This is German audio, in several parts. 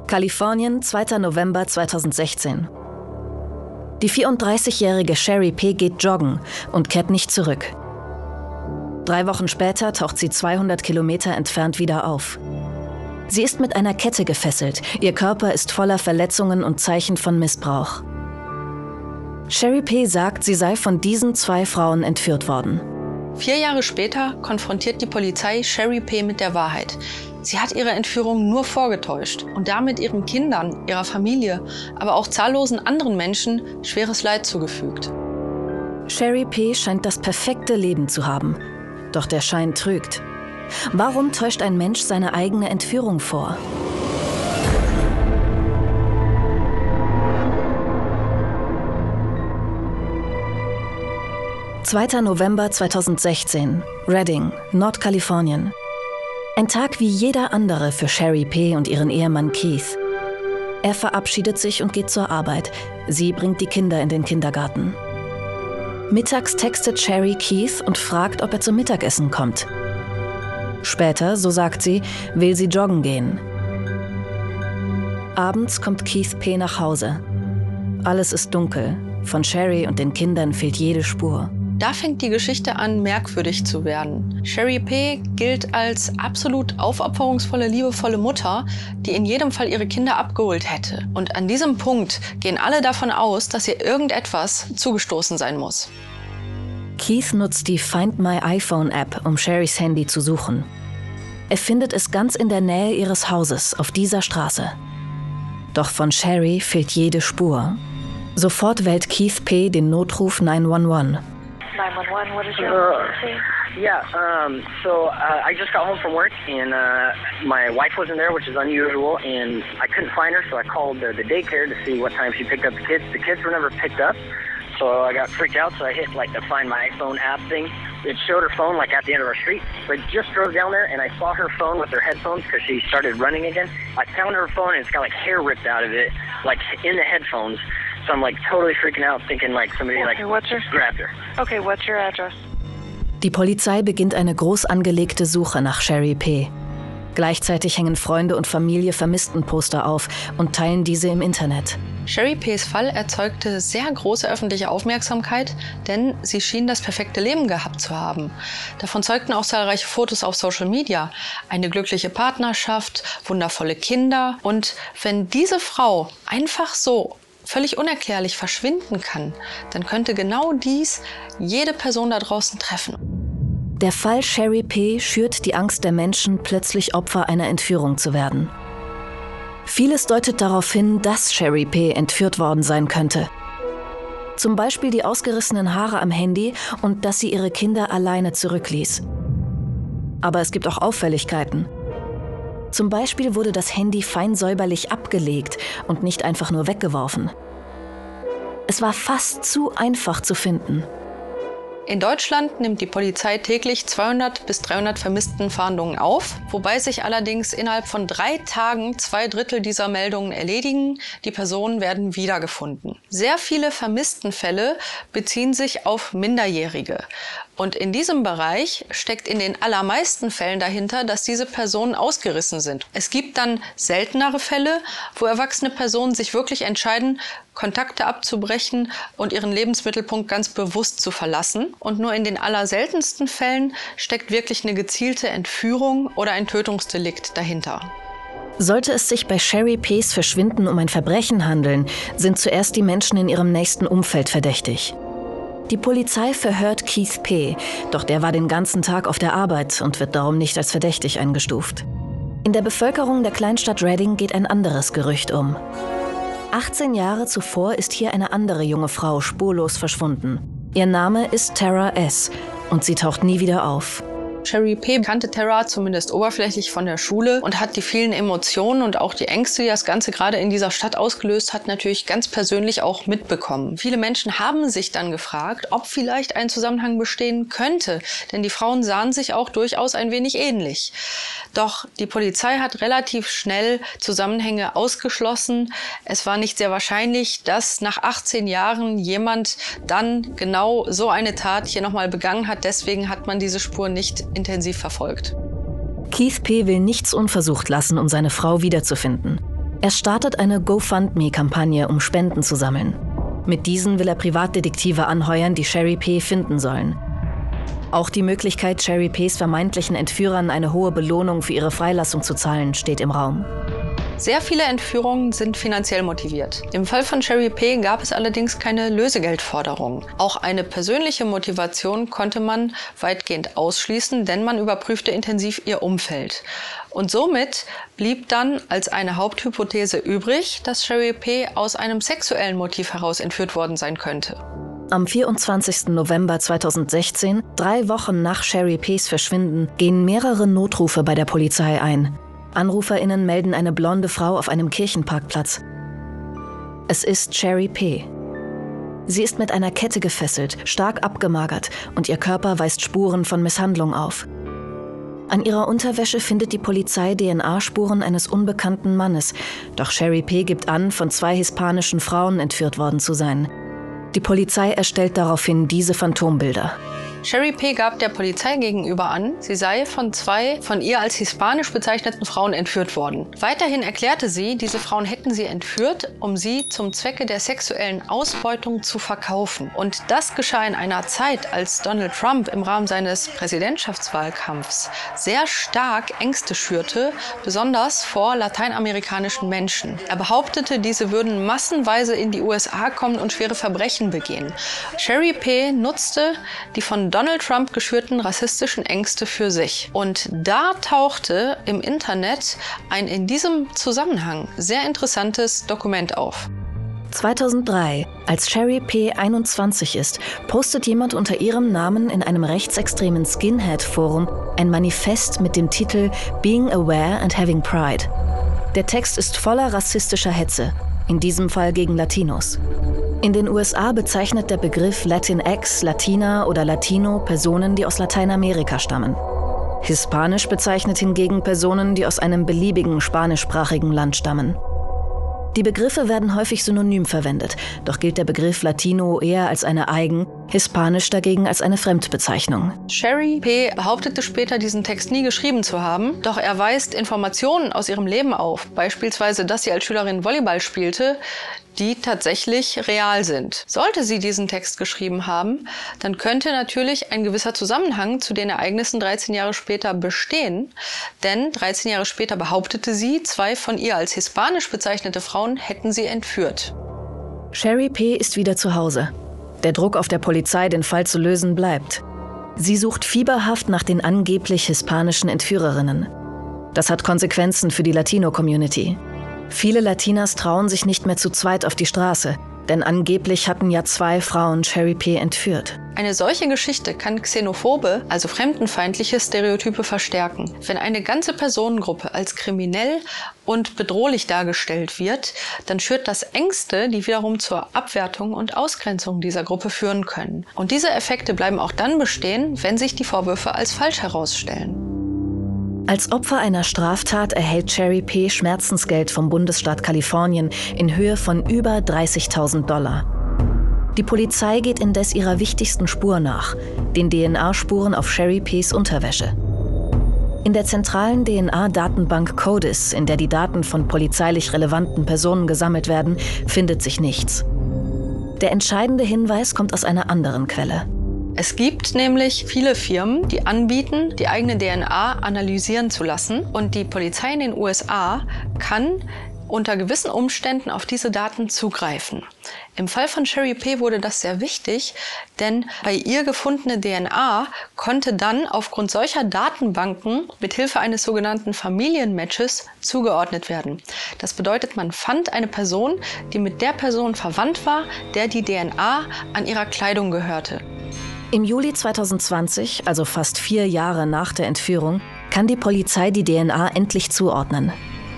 Kalifornien, 2. November 2016. Die 34-jährige Sherry P. geht joggen und kehrt nicht zurück. 3 Wochen später taucht sie 200 Kilometer entfernt wieder auf. Sie ist mit einer Kette gefesselt. Ihr Körper ist voller Verletzungen und Zeichen von Missbrauch. Sherry P. sagt, sie sei von diesen 2 Frauen entführt worden. 4 Jahre später konfrontiert die Polizei Sherry P. mit der Wahrheit. Sie hat ihre Entführung nur vorgetäuscht und damit ihren Kindern, ihrer Familie, aber auch zahllosen anderen Menschen schweres Leid zugefügt. Sherry P. scheint das perfekte Leben zu haben. Doch der Schein trügt. Warum täuscht ein Mensch seine eigene Entführung vor? »2. November 2016, Redding, Nordkalifornien. Ein Tag wie jeder andere für Sherry P. und ihren Ehemann Keith. Er verabschiedet sich und geht zur Arbeit. Sie bringt die Kinder in den Kindergarten. Mittags textet Sherry Keith und fragt, ob er zum Mittagessen kommt. Später, so sagt sie, will sie joggen gehen. Abends kommt Keith P. nach Hause. Alles ist dunkel. Von Sherry und den Kindern fehlt jede Spur. Da fängt die Geschichte an, merkwürdig zu werden. Sherry P. gilt als absolut aufopferungsvolle, liebevolle Mutter, die in jedem Fall ihre Kinder abgeholt hätte. Und an diesem Punkt gehen alle davon aus, dass ihr irgendetwas zugestoßen sein muss. Keith nutzt die Find My iPhone-App, um Sherrys Handy zu suchen. Er findet es ganz in der Nähe ihres Hauses, auf dieser Straße. Doch von Sherry fehlt jede Spur. Sofort wählt Keith P. den Notruf 911. 911, what is your emergency? I just got home from work and my wife wasn't there, which is unusual, and I couldn't find her, so I called the daycare to see what time she picked up the kids. The kids were never picked up, so I got freaked out, so I hit like the Find My iPhone app thing. It showed her phone like at the end of our street. So I just drove down there and I saw her phone with her headphones because she started running again. I found her phone and it's got like hair ripped out of it, like in the headphones. So I'm like totally freaking out, thinking like somebody grabbed her. Okay, what's your address? Die Polizei beginnt eine groß angelegte Suche nach Sherry P. Gleichzeitig hängen Freunde und Familie Vermisstenposter auf und teilen diese im Internet. Sherry P.'s Fall erzeugte sehr große öffentliche Aufmerksamkeit, denn sie schien das perfekte Leben gehabt zu haben. Davon zeugten auch zahlreiche Fotos auf Social Media. Eine glückliche Partnerschaft, wundervolle Kinder. Und wenn diese Frau einfach so völlig unerklärlich verschwinden kann, dann könnte genau dies jede Person da draußen treffen. Der Fall Sherry P. schürt die Angst der Menschen, plötzlich Opfer einer Entführung zu werden. Vieles deutet darauf hin, dass Sherry P. entführt worden sein könnte. Zum Beispiel die ausgerissenen Haare am Handy und dass sie ihre Kinder alleine zurückließ. Aber es gibt auch Auffälligkeiten. Zum Beispiel wurde das Handy fein säuberlich abgelegt und nicht einfach nur weggeworfen. Es war fast zu einfach zu finden. In Deutschland nimmt die Polizei täglich 200 bis 300 Vermisstenfahndungen auf, wobei sich allerdings innerhalb von 3 Tagen 2/3 dieser Meldungen erledigen. Die Personen werden wiedergefunden. Sehr viele Vermisstenfälle beziehen sich auf Minderjährige. Und in diesem Bereich steckt in den allermeisten Fällen dahinter, dass diese Personen ausgerissen sind. Es gibt dann seltenere Fälle, wo erwachsene Personen sich wirklich entscheiden, Kontakte abzubrechen und ihren Lebensmittelpunkt ganz bewusst zu verlassen. Und nur in den allerseltensten Fällen steckt wirklich eine gezielte Entführung oder ein Tötungsdelikt dahinter. Sollte es sich bei Sherry P.'s Verschwinden um ein Verbrechen handeln, sind zuerst die Menschen in ihrem nächsten Umfeld verdächtig. Die Polizei verhört Keith P., doch der war den ganzen Tag auf der Arbeit und wird darum nicht als verdächtig eingestuft. In der Bevölkerung der Kleinstadt Redding geht ein anderes Gerücht um. 18 Jahre zuvor ist hier eine andere junge Frau spurlos verschwunden. Ihr Name ist Tara S. und sie taucht nie wieder auf. Sherry P. kannte Tara zumindest oberflächlich von der Schule und hat die vielen Emotionen und auch die Ängste, die das Ganze gerade in dieser Stadt ausgelöst hat, natürlich ganz persönlich auch mitbekommen. Viele Menschen haben sich dann gefragt, ob vielleicht ein Zusammenhang bestehen könnte, denn die Frauen sahen sich auch durchaus ein wenig ähnlich. Doch die Polizei hat relativ schnell Zusammenhänge ausgeschlossen. Es war nicht sehr wahrscheinlich, dass nach 18 Jahren jemand dann genau so eine Tat hier nochmal begangen hat. Deswegen hat man diese Spur nicht intensiv verfolgt. Keith P. will nichts unversucht lassen, um seine Frau wiederzufinden. Er startet eine GoFundMe-Kampagne, um Spenden zu sammeln. Mit diesen will er Privatdetektive anheuern, die Sherry P. finden sollen. Auch die Möglichkeit, Sherry P.s vermeintlichen Entführern eine hohe Belohnung für ihre Freilassung zu zahlen, steht im Raum. Sehr viele Entführungen sind finanziell motiviert. Im Fall von Sherry P. gab es allerdings keine Lösegeldforderung. Auch eine persönliche Motivation konnte man weitgehend ausschließen, denn man überprüfte intensiv ihr Umfeld. Und somit blieb dann als eine Haupthypothese übrig, dass Sherry P. aus einem sexuellen Motiv heraus entführt worden sein könnte. Am 24. November 2016, 3 Wochen nach Sherry P.s Verschwinden, gehen mehrere Notrufe bei der Polizei ein. AnruferInnen melden eine blonde Frau auf einem Kirchenparkplatz. Es ist Sherry P. Sie ist mit einer Kette gefesselt, stark abgemagert und ihr Körper weist Spuren von Misshandlung auf. An ihrer Unterwäsche findet die Polizei DNA-Spuren eines unbekannten Mannes, doch Sherry P. gibt an, von 2 hispanischen Frauen entführt worden zu sein. Die Polizei erstellt daraufhin diese Phantombilder. Sherry P. gab der Polizei gegenüber an, sie sei von 2 von ihr als hispanisch bezeichneten Frauen entführt worden. Weiterhin erklärte sie, diese Frauen hätten sie entführt, um sie zum Zwecke der sexuellen Ausbeutung zu verkaufen. Und das geschah in einer Zeit, als Donald Trump im Rahmen seines Präsidentschaftswahlkampfs sehr stark Ängste schürte, besonders vor lateinamerikanischen Menschen. Er behauptete, diese würden massenweise in die USA kommen und schwere Verbrechen begehen. Sherry P. nutzte die von Donald Trump geschürten rassistischen Ängste für sich. Und da tauchte im Internet ein in diesem Zusammenhang sehr interessantes Dokument auf. 2003, als Sherry P. 21 ist, postet jemand unter ihrem Namen in einem rechtsextremen Skinhead-Forum ein Manifest mit dem Titel Being Aware and Having Pride. Der Text ist voller rassistischer Hetze, in diesem Fall gegen Latinos. In den USA bezeichnet der Begriff Latinx, Latina oder Latino Personen, die aus Lateinamerika stammen. Hispanisch bezeichnet hingegen Personen, die aus einem beliebigen spanischsprachigen Land stammen. Die Begriffe werden häufig synonym verwendet, doch gilt der Begriff Latino eher als eine Eigen-, Hispanisch dagegen als eine Fremdbezeichnung. Sherry P. behauptete später, diesen Text nie geschrieben zu haben, doch er weist Informationen aus ihrem Leben auf, beispielsweise, dass sie als Schülerin Volleyball spielte, die tatsächlich real sind. Sollte sie diesen Text geschrieben haben, dann könnte natürlich ein gewisser Zusammenhang zu den Ereignissen 13 Jahre später bestehen, denn 13 Jahre später behauptete sie, 2 von ihr als hispanisch bezeichnete Frauen hätten sie entführt. Sherry P. ist wieder zu Hause. Der Druck auf der Polizei, den Fall zu lösen, bleibt. Sie sucht fieberhaft nach den angeblich hispanischen Entführerinnen. Das hat Konsequenzen für die Latino-Community. Viele Latinas trauen sich nicht mehr zu zweit auf die Straße, denn angeblich hatten ja 2 Frauen Sherry P. entführt. Eine solche Geschichte kann xenophobe, also fremdenfeindliche Stereotype verstärken. Wenn eine ganze Personengruppe als kriminell und bedrohlich dargestellt wird, dann schürt das Ängste, die wiederum zur Abwertung und Ausgrenzung dieser Gruppe führen können. Und diese Effekte bleiben auch dann bestehen, wenn sich die Vorwürfe als falsch herausstellen. Als Opfer einer Straftat erhält Sherry P. Schmerzensgeld vom Bundesstaat Kalifornien in Höhe von über $30.000. Die Polizei geht indes ihrer wichtigsten Spur nach, den DNA-Spuren auf Sherry P.s Unterwäsche. In der zentralen DNA-Datenbank CODIS, in der die Daten von polizeilich relevanten Personen gesammelt werden, findet sich nichts. Der entscheidende Hinweis kommt aus einer anderen Quelle. Es gibt nämlich viele Firmen, die anbieten, die eigene DNA analysieren zu lassen. Und die Polizei in den USA kann unter gewissen Umständen auf diese Daten zugreifen. Im Fall von Sherry P. wurde das sehr wichtig, denn bei ihr gefundene DNA konnte dann aufgrund solcher Datenbanken mithilfe eines sogenannten Familienmatches zugeordnet werden. Das bedeutet, man fand eine Person, die mit der Person verwandt war, der die DNA an ihrer Kleidung gehörte. Im Juli 2020, also fast 4 Jahre nach der Entführung, kann die Polizei die DNA endlich zuordnen.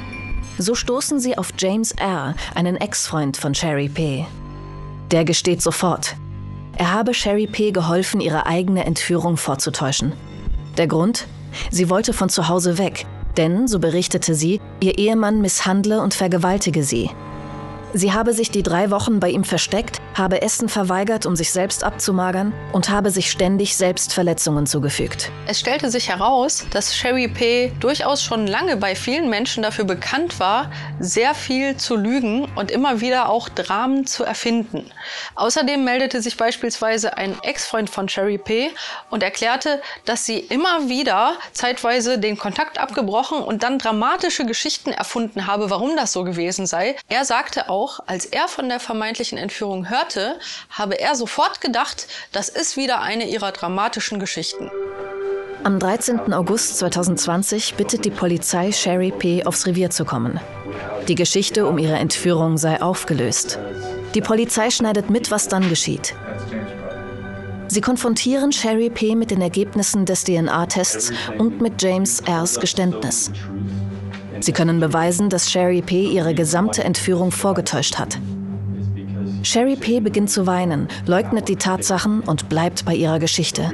So stoßen sie auf James R., einen Ex-Freund von Sherry P. Der gesteht sofort. Er habe Sherry P. geholfen, ihre eigene Entführung vorzutäuschen. Der Grund? Sie wollte von zu Hause weg, denn, so berichtete sie, ihr Ehemann misshandle und vergewaltige sie. Sie habe sich die 3 Wochen bei ihm versteckt, habe Essen verweigert, um sich selbst abzumagern und habe sich ständig selbst Verletzungen zugefügt. Es stellte sich heraus, dass Sheri P. durchaus schon lange bei vielen Menschen dafür bekannt war, sehr viel zu lügen und immer wieder auch Dramen zu erfinden. Außerdem meldete sich beispielsweise ein Ex-Freund von Sheri P. und erklärte, dass sie immer wieder zeitweise den Kontakt abgebrochen und dann dramatische Geschichten erfunden habe, warum das so gewesen sei. Er sagte auch, als er von der vermeintlichen Entführung hörte, habe er sofort gedacht, das ist wieder eine ihrer dramatischen Geschichten. Am 13. August 2020 bittet die Polizei Sheri P. aufs Revier zu kommen. Die Geschichte um ihre Entführung sei aufgelöst. Die Polizei schneidet mit, was dann geschieht. Sie konfrontieren Sheri P. mit den Ergebnissen des DNA-Tests und mit James R.'s Geständnis. Sie können beweisen, dass Sheri P. ihre gesamte Entführung vorgetäuscht hat. Sheri P. beginnt zu weinen, leugnet die Tatsachen und bleibt bei ihrer Geschichte.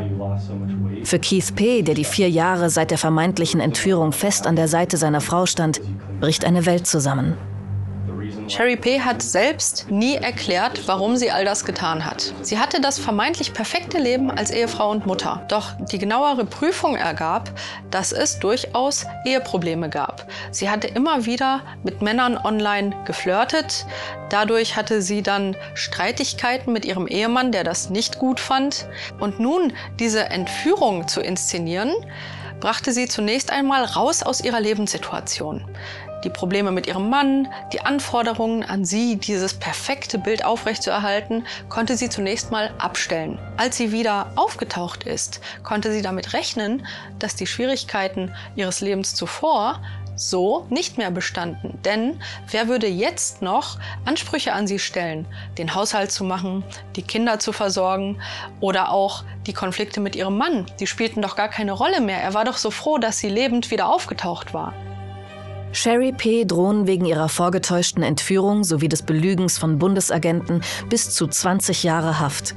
Für Keith P., der die 4 Jahre seit der vermeintlichen Entführung fest an der Seite seiner Frau stand, bricht eine Welt zusammen. Sheri P. hat selbst nie erklärt, warum sie all das getan hat. Sie hatte das vermeintlich perfekte Leben als Ehefrau und Mutter. Doch die genauere Prüfung ergab, dass es durchaus Eheprobleme gab. Sie hatte immer wieder mit Männern online geflirtet. Dadurch hatte sie dann Streitigkeiten mit ihrem Ehemann, der das nicht gut fand. Und nun diese Entführung zu inszenieren, brachte sie zunächst einmal raus aus ihrer Lebenssituation. Die Probleme mit ihrem Mann, die Anforderungen an sie, dieses perfekte Bild aufrechtzuerhalten, konnte sie zunächst mal abstellen. Als sie wieder aufgetaucht ist, konnte sie damit rechnen, dass die Schwierigkeiten ihres Lebens zuvor so nicht mehr bestanden. Denn wer würde jetzt noch Ansprüche an sie stellen, den Haushalt zu machen, die Kinder zu versorgen oder auch die Konflikte mit ihrem Mann? Die spielten doch gar keine Rolle mehr. Er war doch so froh, dass sie lebend wieder aufgetaucht war. Sheri P. drohen wegen ihrer vorgetäuschten Entführung sowie des Belügens von Bundesagenten bis zu 20 Jahre Haft.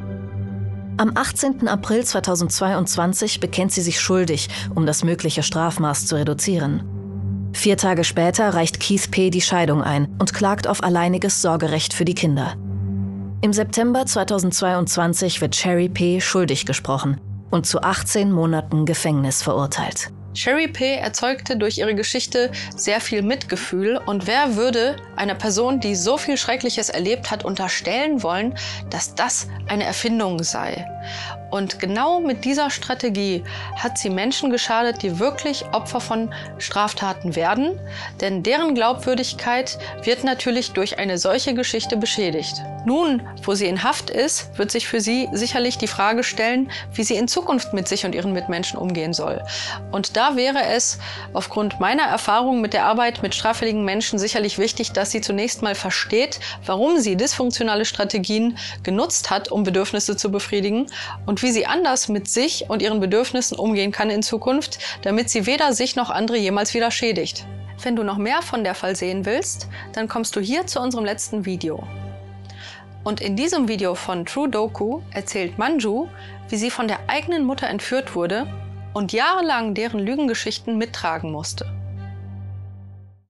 Am 18. April 2022 bekennt sie sich schuldig, um das mögliche Strafmaß zu reduzieren. 4 Tage später reicht Keith P. die Scheidung ein und klagt auf alleiniges Sorgerecht für die Kinder. Im September 2022 wird Sheri P. schuldig gesprochen und zu 18 Monaten Gefängnis verurteilt. Sheri P. erzeugte durch ihre Geschichte sehr viel Mitgefühl und wer würde einer Person, die so viel Schreckliches erlebt hat, unterstellen wollen, dass das eine Erfindung sei? Und genau mit dieser Strategie hat sie Menschen geschadet, die wirklich Opfer von Straftaten werden, denn deren Glaubwürdigkeit wird natürlich durch eine solche Geschichte beschädigt. Nun, wo sie in Haft ist, wird sich für sie sicherlich die Frage stellen, wie sie in Zukunft mit sich und ihren Mitmenschen umgehen soll. Und da wäre es aufgrund meiner Erfahrung mit der Arbeit mit straffälligen Menschen sicherlich wichtig, dass sie zunächst mal versteht, warum sie dysfunktionale Strategien genutzt hat, um Bedürfnisse zu befriedigen und wie sie anders mit sich und ihren Bedürfnissen umgehen kann in Zukunft, damit sie weder sich noch andere jemals wieder schädigt. Wenn du noch mehr von der Fall sehen willst, dann kommst du hier zu unserem letzten Video. Und in diesem Video von True Doku erzählt Manju, wie sie von der eigenen Mutter entführt wurde und jahrelang deren Lügengeschichten mittragen musste.